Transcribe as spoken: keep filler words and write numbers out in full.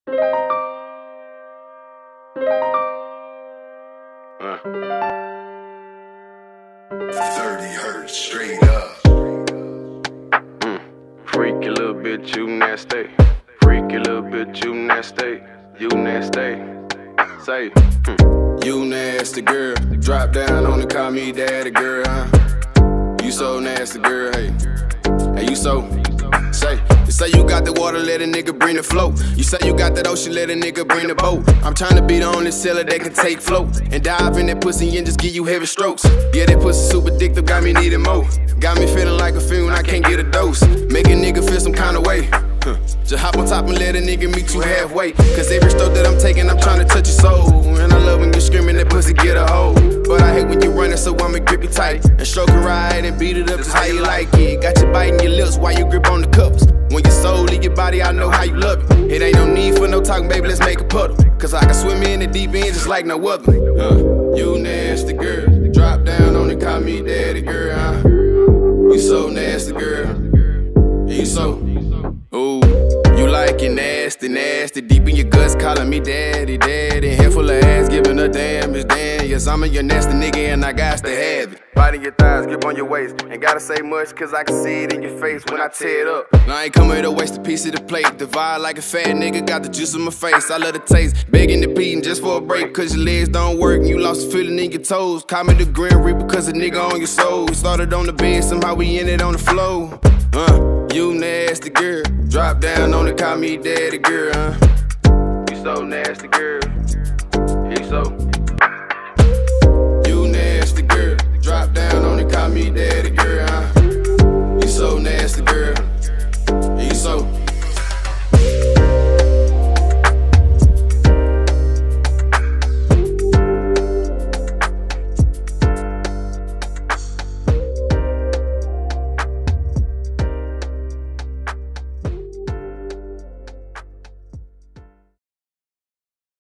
Uh. thirty hertz straight up. Mm. Freaky little bitch, you nasty. Freaky little bitch, you nasty. You nasty. Say, mm. You nasty girl. Drop down on it, call me daddy girl, huh? You so nasty girl, hey. Hey, you so. Say, you say you got the water, let a nigga bring the float. You say you got that ocean, let a nigga bring the boat. I'm trying to be the only seller that can take float and dive in that pussy and just give you heavy strokes. Yeah, that pussy super addictive, got me needing more. Got me feeling like a film when I can't get a dose. Make a nigga feel some kind of way. Huh. Just hop on top and let a nigga meet you halfway. Cause every stroke that I'm taking, I'm trying to touch your soul. And I love when you're screaming, that pussy get a hold. But I hate when you running, so I'ma grip you tight and stroke it right and beat it up just how you like it. Got you biting your lips while you grip on the cups. When your soul leave your body, I know how you love it. It ain't no need for no talking, baby, let's make a puddle. Cause I can swim in the deep end just like no other. Uh, you nasty girl. Drop down on it, call me daddy girl, huh? You so nasty girl. You so. Ooh, you like it nasty, nasty. Deep in your guts, calling me daddy, daddy. Handful of ass, giving a damn, it's damn. Yes, I'm a your nasty nigga and I got to have it. Biting your thighs, grip on your waist. Ain't gotta say much, cause I can see it in your face when I tear it up. Now I ain't coming here to waste a piece of the plate. Divide like a fat nigga, got the juice in my face. I love the taste, begging the beating just for a break. Cause your legs don't work and you lost the feeling in your toes. Call me the Grim Reaper cause a nigga on your soul. We started on the bed, somehow we ended on the floor. Uh, you nasty girl. Drop down on it, call me daddy girl, huh? You so nasty girl. You so. You nasty girl. Drop down on it, call me daddy girl, huh? You so nasty.